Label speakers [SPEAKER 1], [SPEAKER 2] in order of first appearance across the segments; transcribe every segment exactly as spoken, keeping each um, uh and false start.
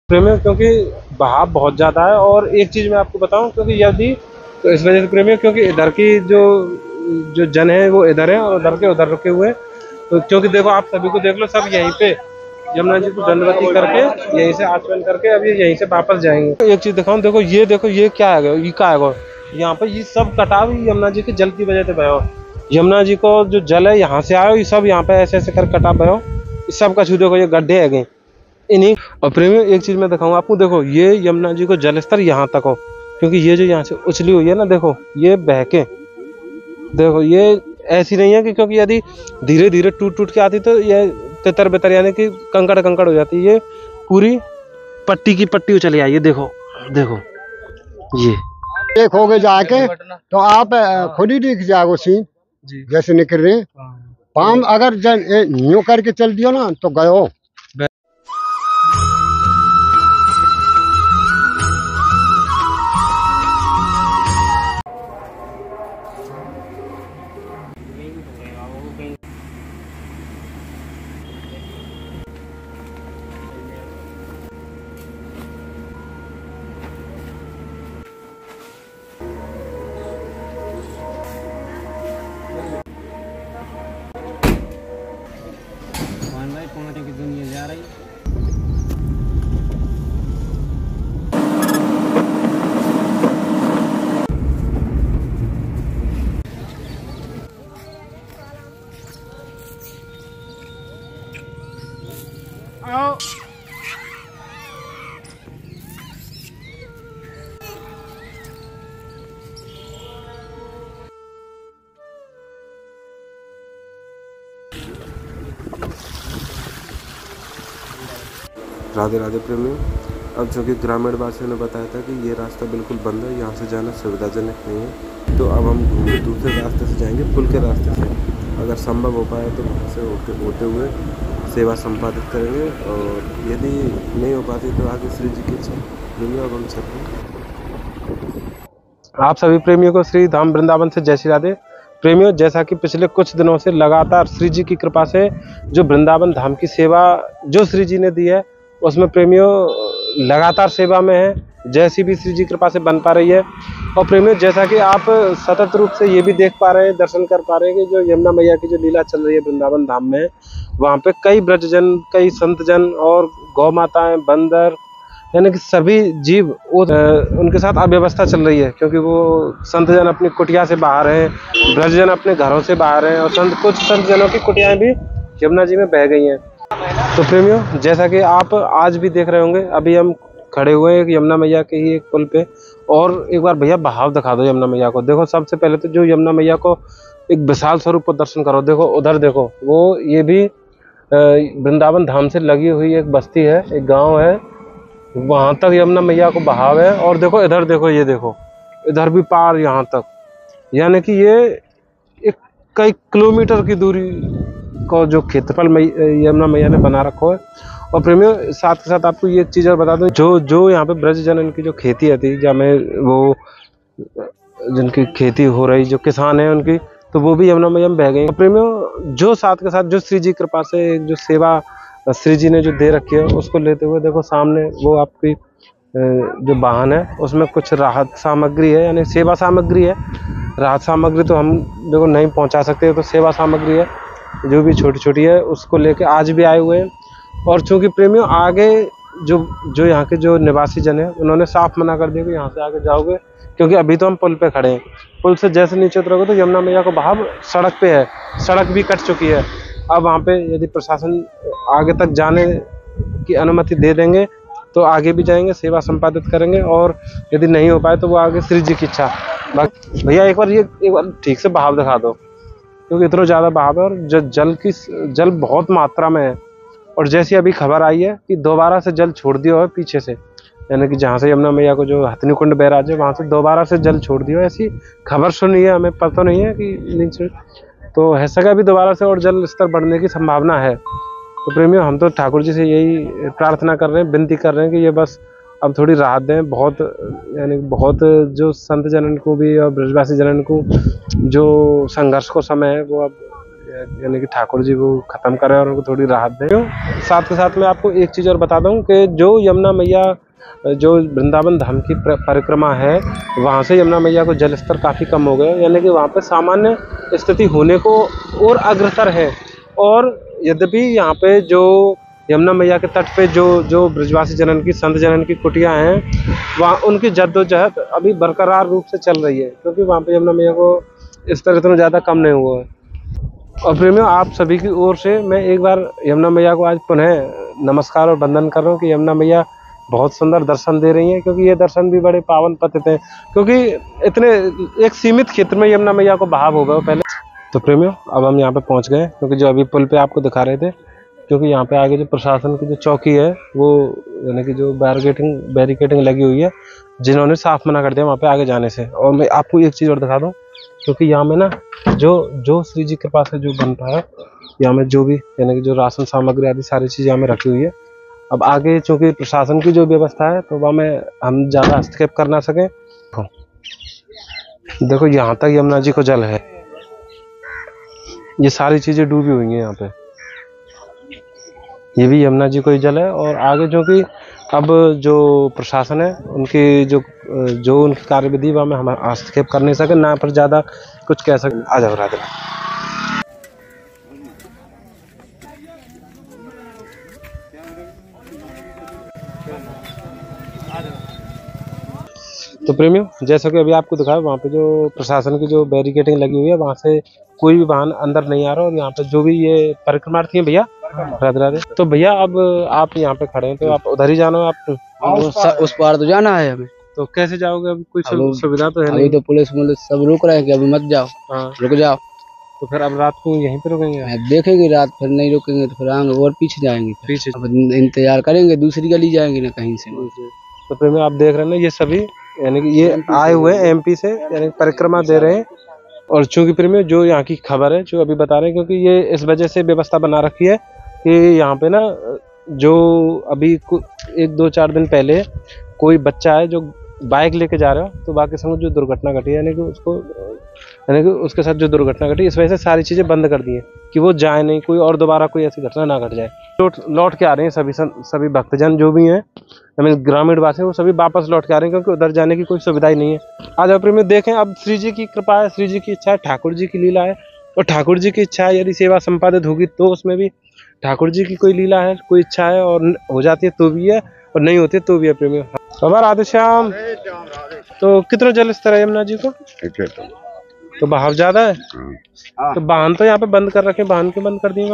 [SPEAKER 1] प्रेमियों क्योंकि बहाव बहुत ज़्यादा है। और एक चीज़ मैं आपको बताऊं, क्योंकि यदि तो इस वजह से प्रेमियों, क्योंकि इधर की जो जो जन है वो इधर है और उधर के उधर रुके हुए हैं। तो क्योंकि देखो आप सभी को देख लो, सब यहीं पे यमुना जी को दंडवती करके यहीं से आचमन करके अभी यहीं से वापस जाएंगे। एक चीज़ दिखाऊं, देखो ये देखो ये क्या है, ये क्या है, यहाँ पे ये सब कटाव यमुना जी के जल की वजह से भयो। यमुना जी को जो जल है यहाँ से आयो, ये सब यहाँ पे ऐसे ऐसे कर कटा भयो। इस सब का छू देखो, ये गड्ढे है गए इन्हीं। और प्रेमियों एक चीज़ मैं दिखाऊंगा आपको, देखो ये यमुना जी को जल स्तर यहाँ तक हो, क्योंकि ये जो यहाँ से उछली हुई है ना, देखो ये बहके, देखो ये ऐसी नहीं है कि क्योंकि यदि धीरे धीरे टूट टूट के आती तो ये तितर बितर यानी कि कंकड़ कंकड़ हो जाती। ये पूरी पट्टी की पट्टी उछली आई है, देखो देखो ये
[SPEAKER 2] देखोगे जाके तो आप खुद ही दिख जाओगे सीन जैसे निकल रहे। पाम अगर यूं करके चल दियो ना तो गयो।
[SPEAKER 3] पहुंचे की दुनिया जा रही आओ।
[SPEAKER 4] राधे राधे प्रेमियों, अब चूँकि ग्रामीण वासियों ने बताया था कि ये रास्ता बिल्कुल बंद है, यहाँ से जाना सुविधाजनक नहीं है, तो अब हम घूम दूसरे रास्ते से जाएंगे, पुल के रास्ते से। अगर संभव हो पाए तो वहाँ से होते होते हुए सेवा संपादित करेंगे, और यदि नहीं हो पाती तो आगे श्री जी की इच्छा। प्रेमियों अब हम चलते।
[SPEAKER 1] आप सभी प्रेमियों को श्री धाम वृंदावन से जय श्री राधे। प्रेमियों, जैसा कि पिछले कुछ दिनों से लगातार श्री जी की कृपा से जो वृंदावन धाम की सेवा जो श्री जी ने दी है, उसमें प्रेमियों लगातार सेवा में है, जैसी भी श्री जी कृपा से बन पा रही है। और प्रेमियों, जैसा कि आप सतत रूप से ये भी देख पा रहे हैं, दर्शन कर पा रहे हैं कि जो यमुना मैया की जो लीला चल रही है वृंदावन धाम में, वहाँ पे कई ब्रजजन, कई संतजन और गौ माताएं, बंदर, यानी कि सभी जीव उनके साथ अव्यवस्था चल रही है, क्योंकि वो संतजन अपनी कुटिया से बाहर हैं, ब्रजजन अपने घरों से बाहर हैं, और संत कुछ संतजनों की कुटियाएं भी यमुना जी में बह गई हैं। तो प्रेमियों, जैसा कि आप आज भी देख रहे होंगे, अभी हम खड़े हुए हैं एक यमुना मैया के ही एक पुल पे। और एक बार भैया बहाव दिखा दो यमुना मैया को। देखो सबसे पहले तो जो यमुना मैया को एक विशाल स्वरूप को दर्शन करो। देखो उधर देखो, वो ये भी वृंदावन धाम से लगी हुई एक बस्ती है, एक गाँव है, वहाँ तक यमुना मैया को बहाव है। और देखो इधर देखो, ये देखो इधर भी पार यहाँ तक, यानी कि ये एक कई किलोमीटर की दूरी को जो क्षेत्रफल यमुना मैया ने बना रखा है। और प्रेमियों, साथ के साथ आपको ये चीज़ और बता दूं, जो जो यहाँ पे ब्रजजन इनकी जो खेती थी, जहाँ में वो जिनकी खेती हो रही, जो किसान है उनकी, तो वो भी यमुना मैया में बह गई। प्रेमियों, जो साथ के साथ जो श्री जी कृपा से जो सेवा श्री जी ने जो दे रखी है, उसको लेते हुए देखो सामने वो आपकी जो वाहन है, उसमें कुछ राहत सामग्री है, यानी सेवा सामग्री है। राहत सामग्री तो हम देखो नहीं पहुंचा सकते, तो सेवा सामग्री है जो भी छोटी छोटी है, उसको लेके आज भी आए हुए हैं। और चूंकि प्रेमियों आगे जो जो यहाँ के जो निवासी जन है, उन्होंने साफ मना कर दिया कि यहाँ से आगे जाओगे, क्योंकि अभी तो हम पुल पे खड़े हैं। पुल से जैसे नीचे उतरोगे तो यमुना मैया का बहाव सड़क पे है, सड़क भी कट चुकी है। अब वहाँ पे यदि प्रशासन आगे तक जाने की अनुमति दे देंगे तो आगे भी जाएंगे, सेवा संपादित करेंगे, और यदि नहीं हो पाए तो वो आगे श्री जी की इच्छा। बाकी भैया एक बार ये एक बार ठीक से बहाव दिखा दो, क्योंकि इतना ज़्यादा बहाव है और जो जल की जल बहुत मात्रा में है। और जैसी अभी खबर आई है कि दोबारा से जल छोड़ दिया है पीछे से, यानी कि जहाँ से यमुना मैया को जो हथनी कुंड बैराज है वहाँ से दोबारा से जल छोड़ दिया, ऐसी खबर सुनी है, हमें पता नहीं है कि तो है सका भी दोबारा से और जल स्तर बढ़ने की संभावना है। तो प्रेमियों, हम तो ठाकुर जी से यही प्रार्थना कर रहे हैं, विनती कर रहे हैं कि ये बस अब थोड़ी राहत दें। बहुत यानी बहुत जो संत जनन को भी और ब्रजवासी जनन को जो संघर्ष को समय है वो अब यानी कि ठाकुर जी वो खत्म करें और उनको थोड़ी राहत दें। साथ के साथ मैं आपको एक चीज़ और बता दूं कि जो यमुना मैया जो वृंदावन धाम की परिक्रमा है, वहाँ से यमुना मैया को जल स्तर काफ़ी कम हो गया, यानी कि वहाँ पे सामान्य स्थिति होने को और अग्रसर है। और यद्यपि यहाँ पे जो यमुना मैया के तट पे जो जो ब्रजवासी जनन की संत जनन की कुटियाँ हैं, वहाँ उनकी जद्दोजहद अभी बरकरार रूप से चल रही है, क्योंकि वहाँ पे यमुना मैया को इस तरह इतना ज़्यादा कम नहीं हुआ है। और प्रेमियों, आप सभी की ओर से मैं एक बार यमुना मैया को आज पुनः नमस्कार और वंदन कर रहा हूँ कि यमुना मैया बहुत सुंदर दर्शन दे रही हैं, क्योंकि ये दर्शन भी बड़े पावन पतित हैं, क्योंकि इतने एक सीमित क्षेत्र में यमुना मैया को बहाव हो गया पहले। तो प्रेमियों, अब हम यहाँ पे पहुँच गए, क्योंकि जो अभी पुल पे आपको दिखा रहे थे, क्योंकि यहाँ पे आगे जो प्रशासन की जो चौकी है वो यानी कि जो बैरिकेटिंग बैरिकेटिंग लगी हुई है, जिन्होंने साफ मना कर दिया वहाँ पे आगे जाने से। और मैं आपको एक चीज़ और दिखा दूँ, क्योंकि यहाँ में ना जो जो श्री जी कृपा से जो बनता है, यहाँ में जो भी यानी कि जो राशन सामग्री आदि सारी चीज़ यहाँ में रखी हुई है। अब आगे चूँकि प्रशासन की जो व्यवस्था है, तो वहाँ में हम ज़्यादा हस्तक्षेप कर ना सकें। देखो यहाँ तक यमुना जी को जल है, ये सारी चीज़ें डूबी हुई हैं यहाँ पे, ये भी यमुना जी को ही जल है। और आगे जो कि अब जो प्रशासन है उनकी जो जो उनकी कार्यविधि वहाँ में हम हस्तक्षेप कर नहीं सके, ना पर ज़्यादा कुछ कह सके। आ जाओ राधे। तो प्रेमियों, जैसा कि अभी आपको दिखाया, वहाँ पे जो प्रशासन की जो बैरिकेटिंग लगी हुई है, वहाँ से कोई भी वाहन अंदर नहीं आ रहा। और यहाँ पे जो भी ये परिक्रमार्थी हैं भैया, राधे राधे। तो भैया अब आप यहाँ पे खड़े हैं, तो आप उधर ही जाना है, आप
[SPEAKER 3] उस, उस पार तो जाना है हमें।
[SPEAKER 1] तो कैसे जाओगे? अभी कोई सुविधा तो है
[SPEAKER 3] अभी
[SPEAKER 1] नहीं।
[SPEAKER 3] तो पुलिस पुलिस सब रुक रहे हैं कि अभी मत जाओ।
[SPEAKER 1] हाँ,
[SPEAKER 3] रुक जाओ।
[SPEAKER 1] तो फिर अब रात को यहीं पे रुकेंगे?
[SPEAKER 3] देखेंगे रात, फिर नहीं रुकेंगे तो फिर आगे और पीछे जाएंगे,
[SPEAKER 1] पीछे
[SPEAKER 3] अब इंतजार करेंगे, दूसरी गली जाएंगे ना कहीं से।
[SPEAKER 1] तो प्रेमी, आप देख रहे हैं ना, ये सभी यानी कि ये आए हुए हैं एमपी से, यानी परिक्रमा दे रहे हैं। और चूंकि प्रेमी जो यहाँ की खबर है जो अभी बता रहे हैं, क्योंकि ये इस वजह से व्यवस्था बना रखी है कि यहाँ पे ना जो अभी एक दो चार दिन पहले कोई बच्चा है जो बाइक लेके जा रहा है, तो बाकी समझ जो दुर्घटना घटी, यानी कि उसको यानी कि उसके साथ जो दुर्घटना घटी, इस वजह से सारी चीज़ें बंद कर दी हैं कि वो जाए नहीं, कोई और दोबारा कोई ऐसी घटना ना घट जाए। लौट लौट के आ रहे हैं सभी सभी भक्तजन जो भी हैं, यानी ग्रामीण वासी, वो सभी वापस लौट के आ रहे हैं, क्योंकि उधर जाने की कोई सुविधा ही नहीं है। आज आप प्रेमी देखें, अब श्री जी की कृपा है, श्री जी की इच्छा है, ठाकुर जी की लीला है। और ठाकुर जी की इच्छा है, यदि सेवा संपादित होगी तो उसमें भी ठाकुर जी की कोई लीला है, कोई इच्छा है, और हो जाती है तो भी है, और नहीं होती है तो भी है। प्रेमी बाबा राधे श्याम। तो कितना जल स्तर है यमुना जी को? तो बहाव ज्यादा है। तो वाहन तो यहाँ पे बंद कर रखे, वाहन क्यों बंद कर दिए?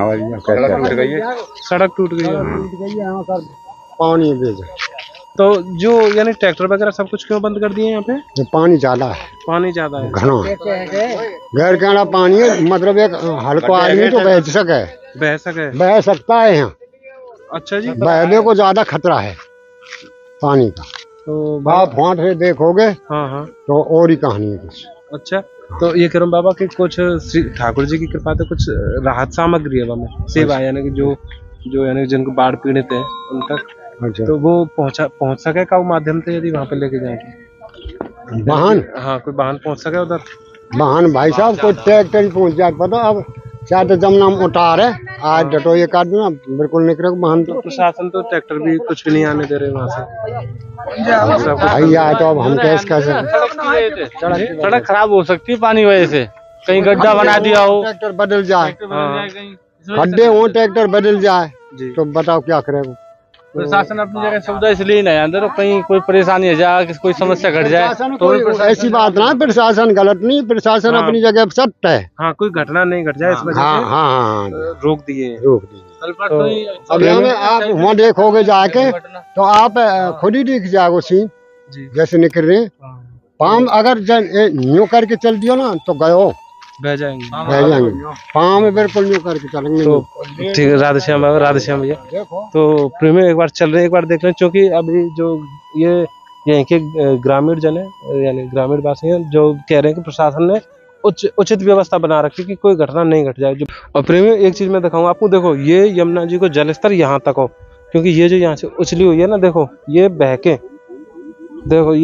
[SPEAKER 1] सड़क टूट गई है,
[SPEAKER 2] पानी भेज।
[SPEAKER 1] तो जो यानी ट्रैक्टर वगैरह सब कुछ क्यों बंद कर दिए यहाँ पे?
[SPEAKER 2] जो पानी ज्यादा है,
[SPEAKER 1] पानी ज्यादा है,
[SPEAKER 2] घना गैर कहना पानी है, मतलब एक हल्का आदमी तो बह सके,
[SPEAKER 1] बह सके
[SPEAKER 2] बह सकता है यहाँ।
[SPEAKER 1] अच्छा जी,
[SPEAKER 2] बहने को ज्यादा खतरा है पानी का।
[SPEAKER 1] तो
[SPEAKER 2] आप फांट से देखोगे
[SPEAKER 1] हाँ हाँ,
[SPEAKER 2] तो और ही कहानी है कुछ।
[SPEAKER 1] अच्छा, तो ये करूँ बाबा कि कुछ श्री ठाकुर जी की कृपा से कुछ राहत सामग्री है वहाँ सेवा, यानी कि जो जो यानी जिनको बाढ़ पीड़ित है उन तक,
[SPEAKER 2] अच्छा,
[SPEAKER 1] तो वो पहुँचा पहुँच सके का वो माध्यम से, यदि वहाँ पे लेके जाए
[SPEAKER 2] वाहन?
[SPEAKER 1] हाँ, कोई वाहन पहुँच सके उधर?
[SPEAKER 2] वाहन भाई साहब कोई ट्रैक्टर ही पहुँच जाए, पता अब चाहे तो जमुना में उतार है, आज डटो ये काट देना, बिल्कुल निकले वाहन। तो
[SPEAKER 1] प्रशासन तो ट्रैक्टर भी कुछ भी नहीं आने दे रहे वहाँ से
[SPEAKER 2] भाई आए, तो अब हम कैसे कर
[SPEAKER 3] सड़क सड़क खराब हो सकती है पानी वजह से, कहीं गड्ढा बना दिया हो,
[SPEAKER 2] ट्रैक्टर बदल जाए,
[SPEAKER 1] हाँ,
[SPEAKER 2] खड्डे हो, ट्रैक्टर बदल जाए, तो बताओ क्या करेगा?
[SPEAKER 3] प्रशासन अपनी जगह सुविधा इसलिए नहीं अंदर, कहीं कोई परेशानी हो जाए, कोई समस्या घट जाए
[SPEAKER 2] तो ऐसी बात ना, प्रशासन गलत नहीं, प्रशासन अपनी जगह सत्य है।
[SPEAKER 1] हाँ, कोई घटना नहीं घट जाए इस वजह
[SPEAKER 2] हाँ
[SPEAKER 1] से
[SPEAKER 2] हाँ हाँ
[SPEAKER 1] रोक दिए
[SPEAKER 2] रोक दिए।
[SPEAKER 1] तो
[SPEAKER 2] अब हमें आप वहाँ देखोगे जाके तो आप खुद ही दिख जाओगे सीन जैसे निकल रहे। पाम अगर न्यू करके चल दियो ना तो गयो
[SPEAKER 1] बह जाएंगे
[SPEAKER 2] बह जाएंगे, पाँव में बिल्कुल न्यू करके चलेंगे।
[SPEAKER 1] तो ठीक है, राधे श्याम बाबा, राधे श्याम भैया। तो प्रेमी एक बार चल रहे हैं, एक बार देख रहे हैं, क्योंकि अभी जो ये यहीं के ग्रामीण जन है, यानी ग्रामीण वासी हैं, जो कह रहे हैं कि प्रशासन ने उच, उचित व्यवस्था बना रखी कि कोई घटना नहीं घट जाए। जो और प्रेमी एक चीज मैं दिखाऊँ आपको, देखो ये यमुना जी को जलस्तर यहाँ तक हो, क्योंकि ये जो यहाँ से उछली हुई है ना, देखो ये बह के, देखो ये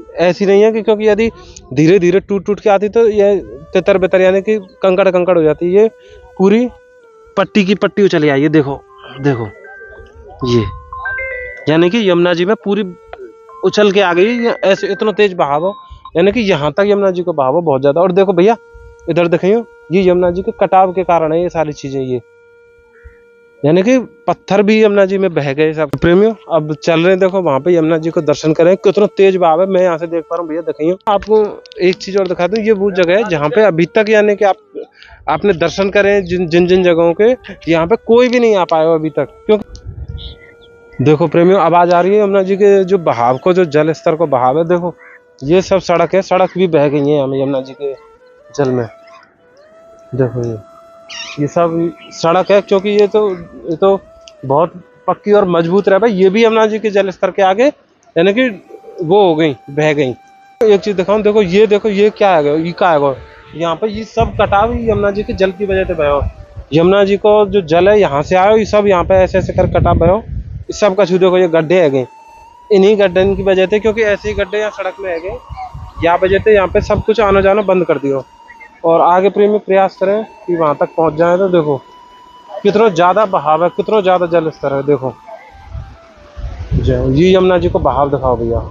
[SPEAKER 1] ऐसी नहीं है कि क्योंकि यदि धीरे धीरे टूट टूट के आती तो ये तितर बितर यानी कि कंकड़ कंकड़ हो जाती। ये पूरी पट्टी की पट्टी उछल आई है, देखो देखो ये, यानी कि यमुना जी में पूरी उछल के आ गई। ऐसे इतना तेज बहाव हो, यानी कि यहाँ तक यमुना जी का बहाव हो बहुत ज्यादा। और देखो भैया इधर देखिए, ये यमुना जी के कटाव के कारण है ये सारी चीजें, ये यानी कि पत्थर भी यमुना जी में बह गए सब। प्रेमियों अब चल रहे हैं, देखो वहां पे यमुना जी को दर्शन करें, कितना तेज बहाव है। मैं यहाँ से देख पा रहा हूँ भैया, देखिए आपको एक चीज और दिखा दूं, ये वो जगह है जहाँ पे अभी तक यानी कि आप आपने दर्शन करें जिन जिन जिन जगहों के, यहाँ पे कोई भी नहीं आ पाया हो अभी तक। क्योंकि देखो प्रेमियों आवाज आ रही है यमुना जी के जो बहाव को, जो जल स्तर को बहाव है। देखो ये सब सड़क है, सड़क भी बह गई है हमें यमुना जी के जल में। देखो ये ये सब सड़क है, क्योंकि ये तो ये तो बहुत पक्की और मजबूत रहे भाई। ये भी यमुना जी के जल स्तर के आगे यानी कि वो हो गई, बह गई। एक चीज दिखाऊं, देखो ये देखो ये क्या है, ये क्या है यहाँ पे, ये सब कटाव यमुना जी के जल की वजह से बहो। यमुना जी को जो जल है यहाँ से आयो, ये सब यहाँ पे ऐसे ऐसे कर कटाव बहो। इस सब का छू देखो, ये गड्ढे है गए, इन्हीं गड्ढे की वजह से, क्योंकि ऐसे ही गड्ढे यहाँ सड़क में है गए, यहाँ वजह से यहाँ पे सब कुछ आना जाना बंद कर दियो। और आगे प्रेमी प्रयास करें कि वहां तक पहुंच जाए। तो देखो कितना ज्यादा बहाव है, कितना ज्यादा जल स्तर है। देखो ये यमुना जी को बहाव दिखाओ भैया।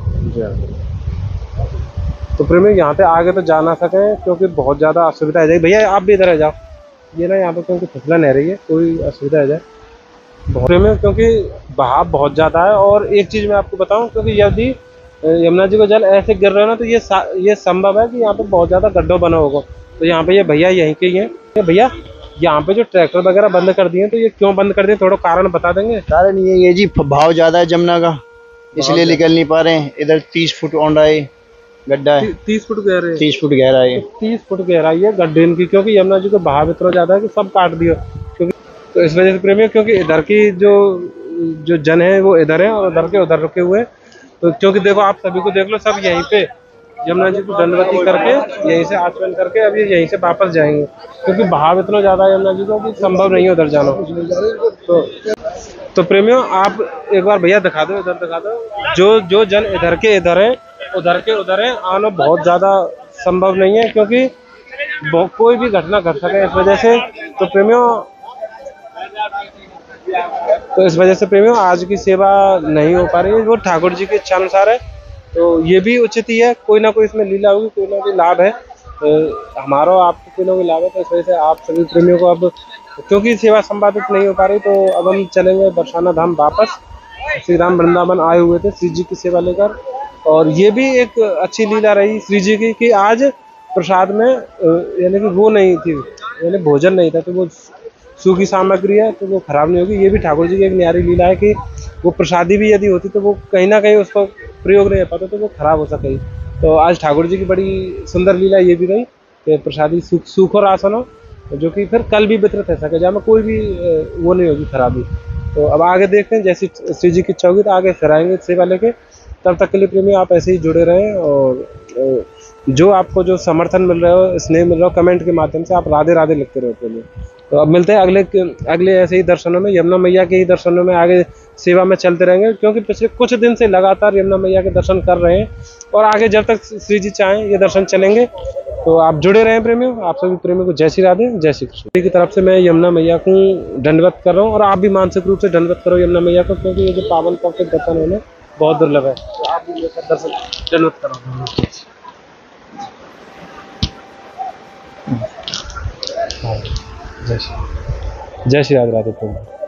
[SPEAKER 1] तो प्रेमी यहाँ पे आगे तो जा ना सके, क्योंकि बहुत ज्यादा असुविधा आ जाएगी। भैया आप भी इधर आ जाओ, ये ना यहाँ पे क्योंकि फिसलन रह रही है, कोई असुविधा आ जाए प्रेमी, क्योंकि बहाव बहुत ज्यादा है। और एक चीज मैं आपको बताऊं, क्योंकि यदि यमुना जी को जल ऐसे गिर रहे हो ना, तो ये ये संभव है कि यहाँ पे बहुत ज्यादा गड्ढों बना होगा। तो यहाँ पे ये भैया यहीं के ही हैं। भैया यहाँ पे जो ट्रैक्टर वगैरह बंद कर दिए, तो ये क्यों बंद कर दिए, थोड़ा कारण बता देंगे?
[SPEAKER 5] कारण ये ये जी भाव ज्यादा है जमुना का, इसलिए निकल नहीं पा रहे हैं। इधर तीस फुट औंधा है गड्ढा है,
[SPEAKER 1] तीस फुट गहरा है,
[SPEAKER 5] तीस फुट गहरा है,
[SPEAKER 1] तीस फुट गहराई है गड्ढे की, क्योंकि यमुना जी को बहाव इतना ज्यादा है कि सब काट दिया। क्योंकि तो इस वजह से प्रेमियों, क्योंकि इधर की जो जो जन है वो इधर है और उधर के उधर रुके हुए। तो क्योंकि देखो आप सभी को देख लो, सब यहीं पे यमुना जी को दंडवती करके यहीं से आचमन करके अब ये यहीं से वापस जाएंगे, क्योंकि बहाव इतना ज्यादा है यमुना जी को कि संभव नहीं है उधर जाना। तो तो प्रेमियों आप एक बार भैया दिखा दो, इधर दिखा दो, जो जो जन इधर के इधर है, उधर के उधर है, आना बहुत ज्यादा संभव नहीं है, क्योंकि कोई भी घटना घट सके इस वजह से। तो प्रेमियों तो इस वजह से प्रेमियों आज की सेवा नहीं हो पा रही है, वो ठाकुर जी की इच्छा अनुसार है। तो ये भी उचित ही है, कोई ना कोई इसमें लीला होगी, कोई ना कोई लाभ है, तो हमारा आपको कोई ना कोई लाभ है। तो इस वजह से आप सभी प्रेमियों को अब, क्योंकि सेवा संपादित नहीं हो पा रही, तो अब हम चलेंगे बरसाना धाम वापस। श्री राम वृंदावन आए हुए थे श्री जी की सेवा लेकर, और ये भी एक अच्छी लीला रही श्री जी की कि आज प्रसाद में यानी कि वो नहीं थी, यानी भोजन नहीं था, तो वो सूखी सामग्री है तो वो खराब नहीं होगी। ये भी ठाकुर जी की एक न्यारी लीला है कि वो प्रसादी भी यदि होती तो वो कहीं ना कहीं उसको प्रयोग नहीं हो पाता, तो वो खराब हो सके। तो आज ठाकुर जी की बड़ी सुंदर लीला ये भी रही कि प्रसादी सूख सूख और आसन हो, जो कि फिर कल भी वितरित हो सके, जहाँ में कोई भी वो नहीं होगी खराबी। तो अब आगे देखते हैं, जैसी श्री जी की इच्छा होगी तो आगे फिर आएंगे सेवा लेके। तब तक के लिए प्रेमी आप ऐसे ही जुड़े रहें, और जो आपको जो समर्थन मिल रहा हो, स्नेह मिल रहा हो, कमेंट के माध्यम से आप राधे राधे लिखते रहो प्रेमी। तो अब मिलते हैं अगले अगले ऐसे ही दर्शनों में, यमुना मैया के ही दर्शनों में आगे सेवा में चलते रहेंगे, क्योंकि पिछले कुछ दिन से लगातार यमुना मैया के दर्शन कर रहे हैं, और आगे जब तक श्री जी चाहें ये दर्शन चलेंगे। तो आप जुड़े रहें प्रेमियों। आप सभी प्रेमियों को जय श्री राधे, जय श्री कृष्ण की तरफ से मैं यमुना मैया को दंडवत कर रहा हूँ, और आप भी मानसिक रूप से दंडवत करो यमुना मैया को, क्योंकि ये जो पावन पवित्र दर्शन होना बहुत दुर्लभ है। तो आप भी दर्शन दंडवत करो। जय श्री जय श्री राधे राधे प्रभु।